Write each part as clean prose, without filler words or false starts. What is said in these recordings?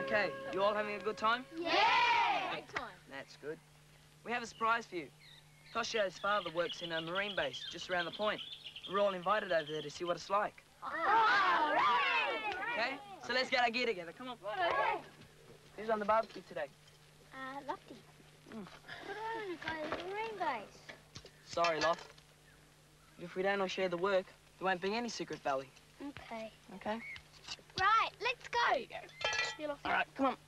Okay, you all having a good time? Yeah! Great time. That's good. We have a surprise for you. Toshio's father works in a marine base just around the point. We're all invited over there to see what it's like. Oh, Okay, so let's get our gear together. Come on. Who's on the barbecue today? Lofty. But I want to go to the marine base. Sorry, Loft. If we don't all share the work, there won't be any Secret Valley. Okay. Okay? Right, let's go. There you go. See you, Lofty. All right, come on.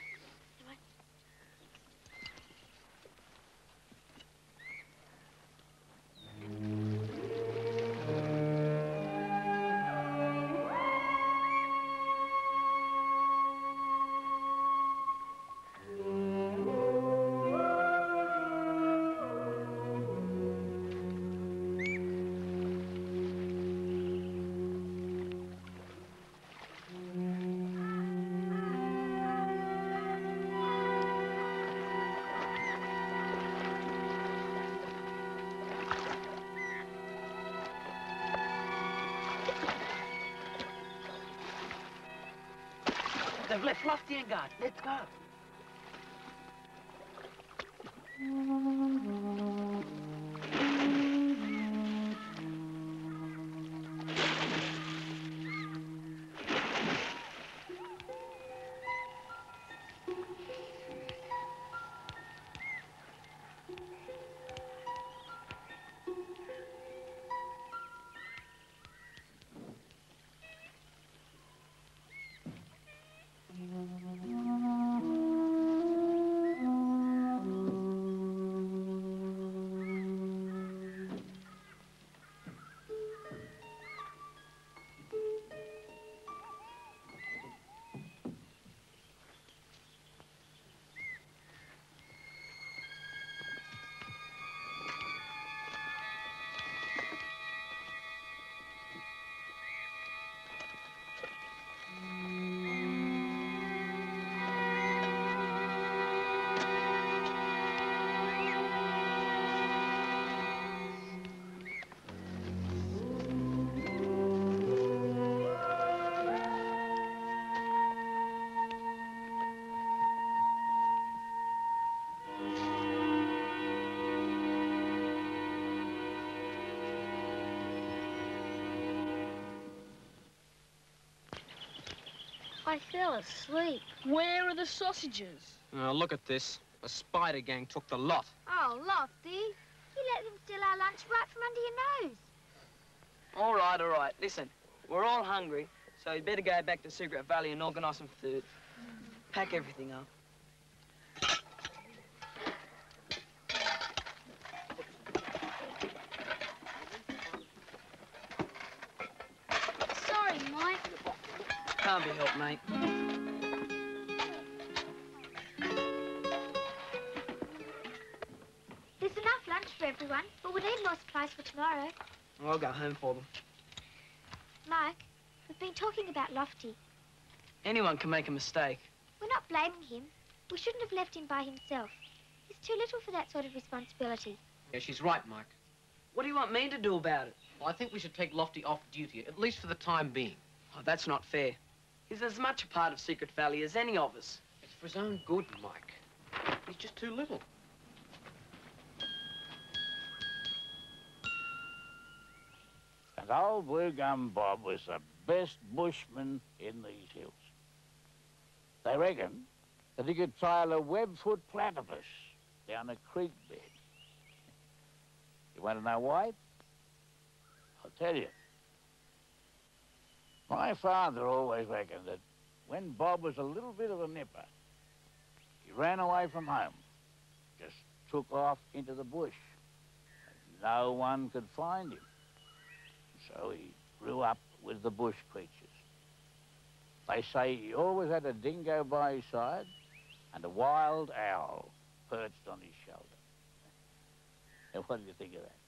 They've left Lofty and guard. Let's go. I fell asleep. Where are the sausages? Oh, look at this. The spider gang took the lot. Oh, Lofty. You let them steal our lunch right from under your nose. All right. Listen, we're all hungry, so you'd better go back to Secret Valley and organise some food. Pack everything up. Sorry, Mike. Can't be helped, mate. There's enough lunch for everyone, but we need more supplies for tomorrow. I'll go home for them. Mike, we've been talking about Lofty. Anyone can make a mistake. We're not blaming him. We shouldn't have left him by himself. He's too little for that sort of responsibility. Yeah, she's right, Mike. What do you want me to do about it? Well, I think we should take Lofty off duty, at least for the time being. Oh, that's not fair. He's as much a part of Secret Valley as any of us. It's for his own good, Mike. He's just too little. And old Blue Gum Bob was the best bushman in these hills. They reckon that he could trail a web-foot platypus down a creek bed. You want to know why? I'll tell you. My father always reckoned that when Bob was a little bit of a nipper, he ran away from home, just took off into the bush. And no one could find him. So he grew up with the bush creatures. They say he always had a dingo by his side and a wild owl perched on his shoulder. Now, what do you think of that?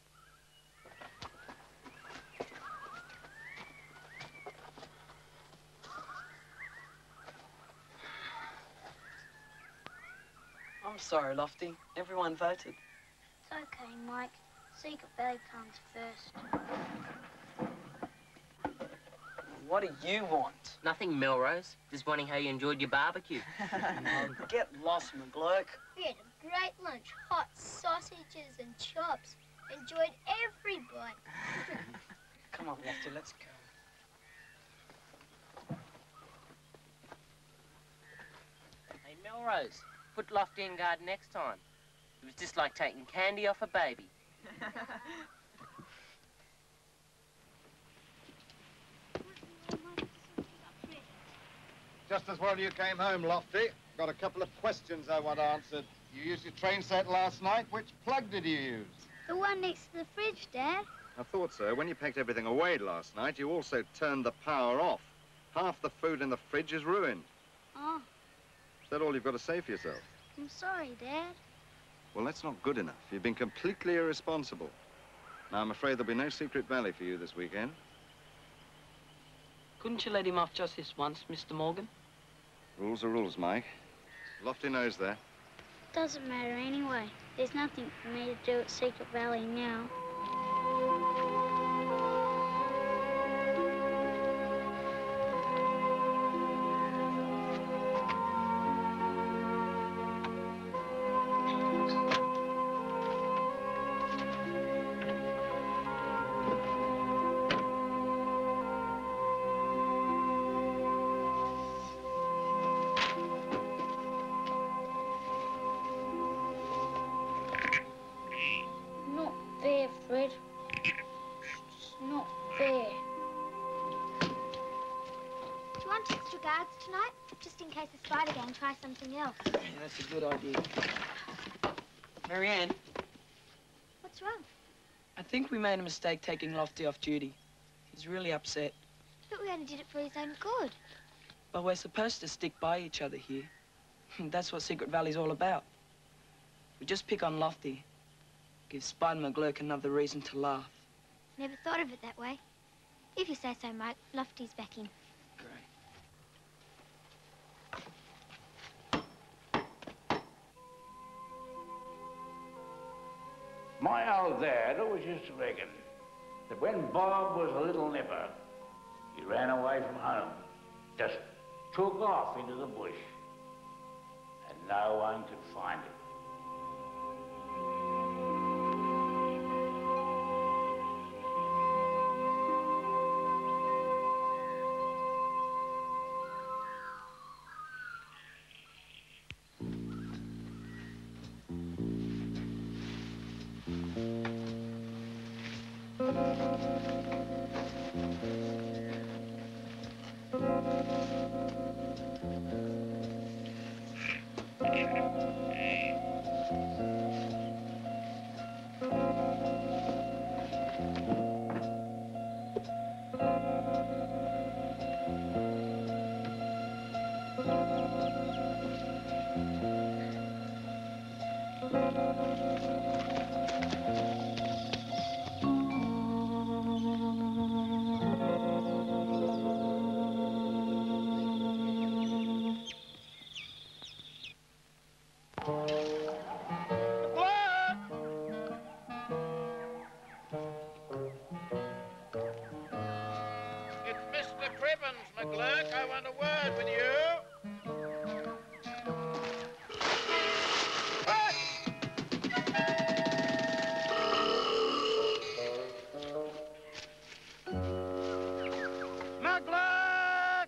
I'm sorry, Lofty. Everyone voted. It's okay, Mike. Secret Valley comes first. what do you want? Nothing, Melrose. Just wondering how you enjoyed your barbecue. Oh, get lost, McGlurk. We had a great lunch. Hot sausages and chops. Enjoyed every bite. Come on, Lofty, let's go. Hey, Melrose, put Lofty in guard next time. It was just like taking candy off a baby. Just as well you came home, Lofty. Got a couple of questions I want answered. You used your train set last night. Which plug did you use? The one next to the fridge, Dad. I thought so. When you packed everything away last night, you also turned the power off. Half the food in the fridge is ruined. Oh, Is that all you've got to say for yourself? I'm sorry, Dad. Well, that's not good enough. You've been completely irresponsible. Now, I'm afraid there'll be no Secret Valley for you this weekend. Couldn't you let him off just this once, Mr. Morgan? Rules are rules, Mike. Lofty knows that. Doesn't matter anyway. There's nothing for me to do at Secret Valley now. Not fair, Fred. It's not fair. Do you want extra guards tonight? Just in case the Spider Gang tries something else. Yeah, that's a good idea. Marianne, What's wrong? I think we made a mistake taking Lofty off duty. He's really upset. But we only did it for his own good. But we're supposed to stick by each other here. That's what Secret Valley's all about. We just pick on Lofty. Give Spider McGlurk another reason to laugh. Never thought of it that way. If you say so, Mike, Lofty's back in. Great. My old dad always used to reckon that when Bob was a little nipper, he ran away from home, just took off into the bush, and no one could find him. It's Mr. Cribbins, McGlurk. I want a word with you. McGlurk!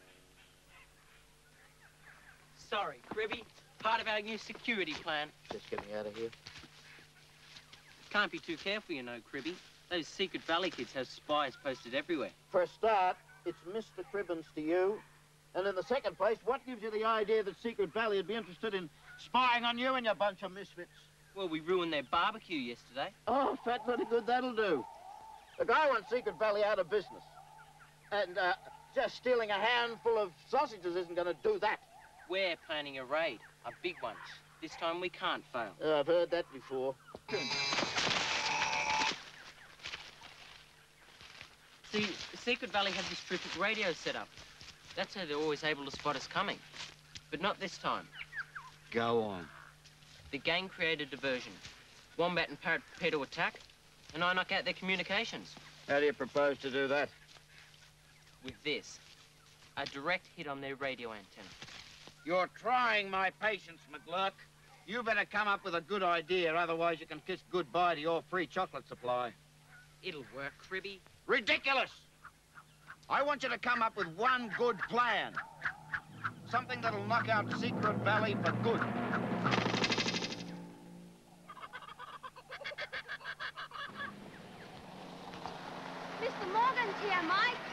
Sorry, Cribby. Part of our new security plan. Just get me out of here. Can't be too careful, you know, Cribby. Those Secret Valley kids have spies posted everywhere. For a start, it's Mr. Cribbins to you. And in the second place, what gives you the idea that Secret Valley would be interested in spying on you and your bunch of misfits? Well, we ruined their barbecue yesterday. Oh, fat bloody good that'll do. Look, I want Secret Valley out of business. And just stealing a handful of sausages isn't going to do that. We're planning a raid, a big one. This time we can't fail. I've heard that before. See, Secret Valley has this terrific radio set up. That's how they're always able to spot us coming. But not this time. Go on. The gang created diversion. Wombat and Parrot prepare to attack, and I knock out their communications. How do you propose to do that? with this. A direct hit on their radio antenna. You're trying my patience, McGlurk. You better come up with a good idea, otherwise you can kiss goodbye to your free chocolate supply. It'll work, Cribby. Ridiculous! I want you to come up with one good plan. Something that'll knock out Secret Valley for good. Mr. Morgan's here, Mike.